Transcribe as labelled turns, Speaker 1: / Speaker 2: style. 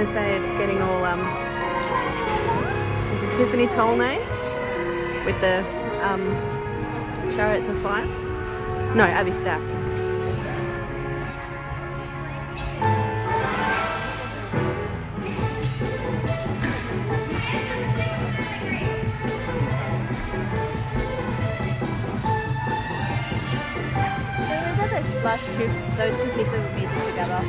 Speaker 1: to say it's getting all Tiffany Tolnay with the Chariots of Fire. No, Abby Stack.
Speaker 2: Those two pieces of music together.